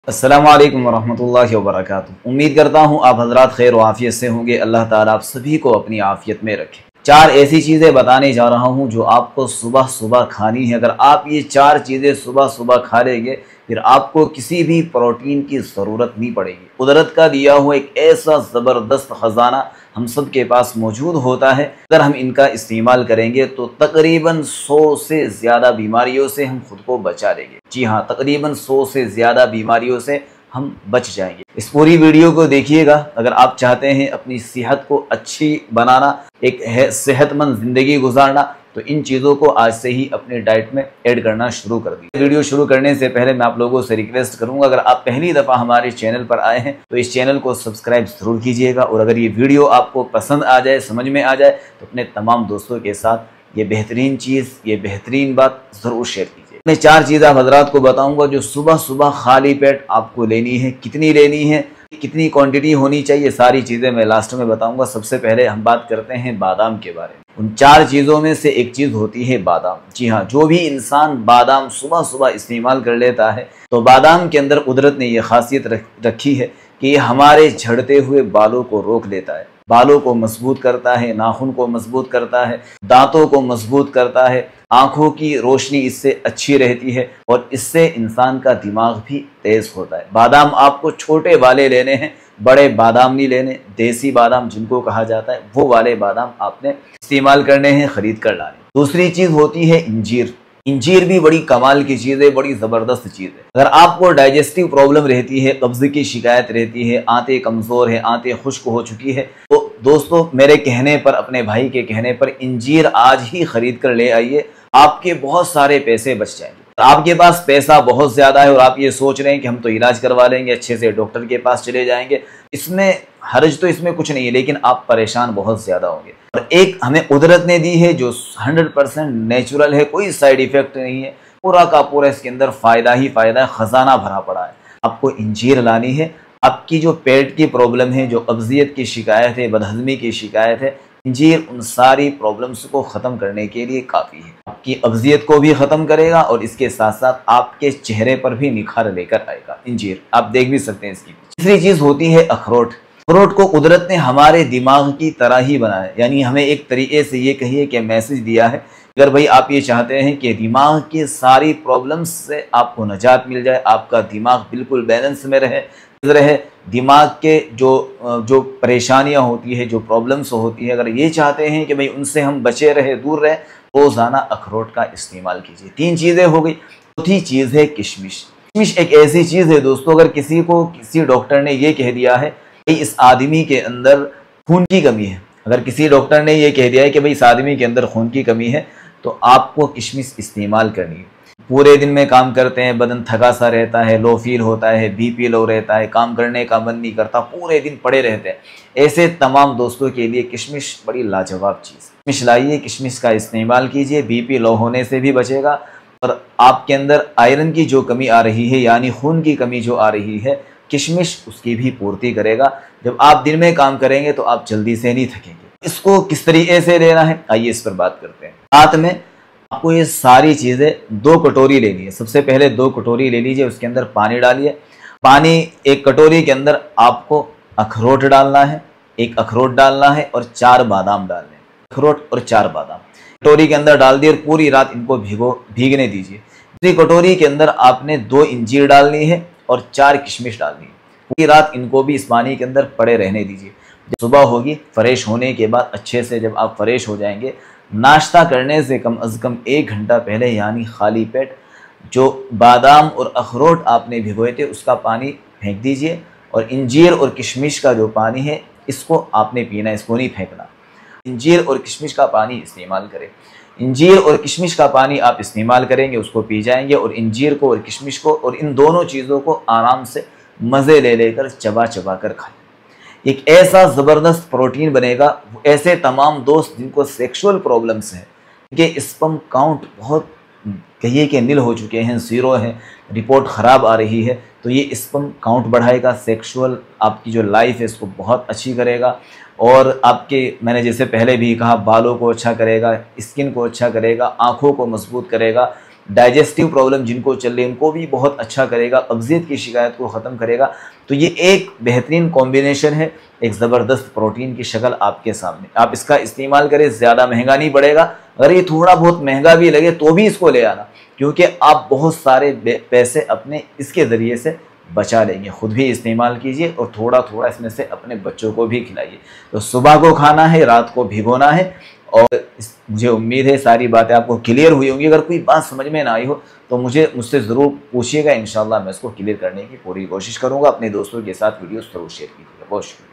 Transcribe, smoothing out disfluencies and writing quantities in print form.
अस्सलामु अलैकुम वरहमतुल्लाहि वबरकातुहू। उम्मीद करता हूँ आप हजरात खैर व आफियत से होंगे। अल्लाह ताला आप सभी को अपनी आफियत में रखे। 4 ऐसी चीज़ें बताने जा रहा हूँ जो आपको सुबह सुबह खानी है। अगर आप ये 4 चीज़ें सुबह सुबह खा लेंगे फिर आपको किसी भी प्रोटीन की ज़रूरत नहीं पड़ेगी। कुदरत का दिया हुआ एक ऐसा ज़बरदस्त ख़जाना हम सब के पास मौजूद होता है। अगर हम इनका इस्तेमाल करेंगे तो तकरीबन 100 से ज़्यादा बीमारियों से हम खुद को बचा लेंगे। जी हाँ, तकरीबन 100 से ज़्यादा बीमारियों से हम बच जाएंगे। इस पूरी वीडियो को देखिएगा। अगर आप चाहते हैं अपनी सेहत को अच्छी बनाना, एक सेहतमंद ज़िंदगी गुजारना, तो इन चीज़ों को आज से ही अपने डाइट में ऐड करना शुरू कर दीजिए। वीडियो शुरू करने से पहले मैं आप लोगों से रिक्वेस्ट करूंगा, अगर आप पहली दफ़ा हमारे चैनल पर आए हैं तो इस चैनल को सब्सक्राइब ज़रूर कीजिएगा। और अगर ये वीडियो आपको पसंद आ जाए, समझ में आ जाए, तो अपने तमाम दोस्तों के साथ ये बेहतरीन चीज़, ये बेहतरीन बात ज़रूर शेयर कीजिए। मैं 4 चीज़ आप हजरात को बताऊँगा जो सुबह सुबह खाली पेट आपको लेनी है। कितनी लेनी है, कितनी क्वांटिटी होनी चाहिए, सारी चीज़ें मैं लास्ट में बताऊंगा। सबसे पहले हम बात करते हैं बादाम के बारे में। उन 4 चीज़ों में से एक चीज़ होती है बादाम। जी हाँ, जो भी इंसान बादाम सुबह सुबह इस्तेमाल कर लेता है तो बादाम के अंदर कुदरत ने यह खासियत रखी है कि ये हमारे झड़ते हुए बालों को रोक लेता है, बालों को मजबूत करता है, नाखून को मजबूत करता है, दांतों को मजबूत करता है, आँखों की रोशनी इससे अच्छी रहती है और इससे इंसान का दिमाग भी तेज़ होता है। बादाम आपको छोटे वाले लेने हैं, बड़े बादाम नहीं लेने। देसी बादाम जिनको कहा जाता है वो वाले बादाम आपने इस्तेमाल करने हैं, खरीद कर लाने। दूसरी चीज़ होती है इंजीर। इंजीर भी बड़ी कमाल की चीज़ है, बड़ी ज़बरदस्त चीज़ है। अगर आपको डाइजेस्टिव प्रॉब्लम रहती है, कब्ज़ की शिकायत रहती है, आंतें कमज़ोर है, आंतें खुश्क हो चुकी है, तो दोस्तों मेरे कहने पर, अपने भाई के कहने पर इंजीर आज ही खरीद कर ले आइए। आपके बहुत सारे पैसे बच जाएंगे। आपके पास पैसा बहुत ज़्यादा है और आप ये सोच रहे हैं कि हम तो इलाज करवा लेंगे, अच्छे से डॉक्टर के पास चले जाएंगे, इसमें हर्ज तो इसमें कुछ नहीं है, लेकिन आप परेशान बहुत ज़्यादा होंगे। और एक हमें कुदरत ने दी है जो 100% नेचुरल है, कोई साइड इफ़ेक्ट नहीं है, पूरा का पूरा इसके अंदर फ़ायदा ही फ़ायदा है, ख़जाना भरा पड़ा है। आपको इंजीर लानी है। आपकी जो पेट की प्रॉब्लम है, जो कब्ज़ियत की शिकायत है, बदहज़मी की शिकायत है, इंजीर उन सारी प्रॉब्लम्स को ख़त्म करने के लिए काफ़ी है। आपकी कब्ज़ियत को भी ख़त्म करेगा और इसके साथ साथ आपके चेहरे पर भी निखार लेकर आएगा इंजीर। आप देख भी सकते हैं इसकी। तीसरी चीज़ होती है अखरोट। अखरोट को कुदरत ने हमारे दिमाग की तरह ही बनाया, यानी हमें एक तरीके से ये कहिए कि मैसेज दिया है। अगर भाई आप ये चाहते हैं कि दिमाग की सारी प्रॉब्लम्स से आपको निजात मिल जाए, आपका दिमाग बिल्कुल बैलेंस में रहे, दिमाग के जो परेशानियां होती है, जो प्रॉब्लम्स होती है, अगर ये चाहते हैं कि भाई उनसे हम बचे रहे, दूर रहे, रोज़ाना अखरोट का इस्तेमाल कीजिए। 3 चीज़ें हो गई। चौथी चीज़ है किशमिश। किशमिश एक ऐसी चीज़ है दोस्तों, अगर किसी को किसी डॉक्टर ने ये कह दिया है कि इस आदमी के अंदर खून की कमी है, अगर किसी डॉक्टर ने ये कह दिया है कि भाई इस आदमी के अंदर खून की कमी है, तो आपको किशमिश इस्तेमाल करनी है। पूरे दिन में काम करते हैं, बदन थका सा रहता है, लो फील होता है, बीपी लो रहता है, काम करने का मन नहीं करता, पूरे दिन पड़े रहते हैं, ऐसे तमाम दोस्तों के लिए किशमिश बड़ी लाजवाब चीज़। किशमिश लाइए, किशमिश का इस्तेमाल कीजिए, बीपी लो होने से भी बचेगा और आपके अंदर आयरन की जो कमी आ रही है, यानी खून की कमी जो आ रही है, किशमिश उसकी भी पूर्ति करेगा। जब आप दिन में काम करेंगे तो आप जल्दी से नहीं थकेंगे। इसको किस तरीके से लेना है, आइए इस पर बात करते हैं। रात में आपको ये सारी चीज़ें 2 कटोरी लेनी है। सबसे पहले 2 कटोरी ले लीजिए, उसके अंदर पानी डालिए। पानी, एक कटोरी के अंदर आपको अखरोट डालना है, 1 अखरोट डालना है और 4 बादाम डालने हैं। अखरोट और 4 बादाम कटोरी के अंदर डाल दिए और पूरी रात इनको भीगने दीजिए। दूसरी कटोरी के अंदर आपने 2 इंजीर डालनी है और 4 किशमिश डालनी है। पूरी रात इनको भी इस पानी के अंदर पड़े रहने दीजिए। जब सुबह होगी, फ्रेश होने के बाद अच्छे से जब आप फ्रेश हो जाएंगे, नाश्ता करने से कम अज़ कम 1 घंटा पहले, यानी खाली पेट, जो बादाम और अखरोट आपने भिगोए थे उसका पानी फेंक दीजिए और इंजीर और किशमिश का जो पानी है इसको आपने पीना, इसको नहीं फेंकना। इंजीर और किशमिश का पानी इस्तेमाल करें। इंजीर और किशमिश का पानी आप इस्तेमाल करेंगे, उसको पी जाएंगे और इंजीर को और किशमिश को और इन दोनों चीज़ों को आराम से मज़े ले लेकर चबा चबा कर खाएं। एक ऐसा ज़बरदस्त प्रोटीन बनेगा। ऐसे तमाम दोस्त जिनको सेक्सुअल प्रॉब्लम्स हैं, कि स्पर्म काउंट बहुत कहिए कि नील हो चुके हैं, 0 है, रिपोर्ट ख़राब आ रही है, तो ये स्पर्म काउंट बढ़ाएगा, सेक्सुअल आपकी जो लाइफ है इसको बहुत अच्छी करेगा और आपके, मैंने जैसे पहले भी कहा, बालों को अच्छा करेगा, स्किन को अच्छा करेगा, आँखों को मजबूत करेगा, डाइजेस्टिव प्रॉब्लम जिनको चल रही है उनको भी बहुत अच्छा करेगा, कब्जियत की शिकायत को ख़त्म करेगा। तो ये एक बेहतरीन कॉम्बिनेशन है, एक ज़बरदस्त प्रोटीन की शक्ल आपके सामने, आप इसका इस्तेमाल करें। ज़्यादा महंगा नहीं पड़ेगा, अगर ये थोड़ा बहुत महंगा भी लगे तो भी इसको ले आना, क्योंकि आप बहुत सारे पैसे अपने इसके ज़रिए से बचा लेंगे। ख़ुद भी इस्तेमाल कीजिए और थोड़ा थोड़ा इसमें से अपने बच्चों को भी खिलाइए। तो सुबह को खाना है, रात को भिगोना है। और मुझे उम्मीद है सारी बातें आपको क्लियर हुई होंगी। अगर कोई बात समझ में ना आई हो तो मुझसे ज़रूर पूछिएगा, इंशाल्लाह मैं इसको क्लियर करने की पूरी कोशिश करूँगा। अपने दोस्तों के साथ वीडियो ज़रूर शेयर कीजिएगा। बहुत शुक्रिया।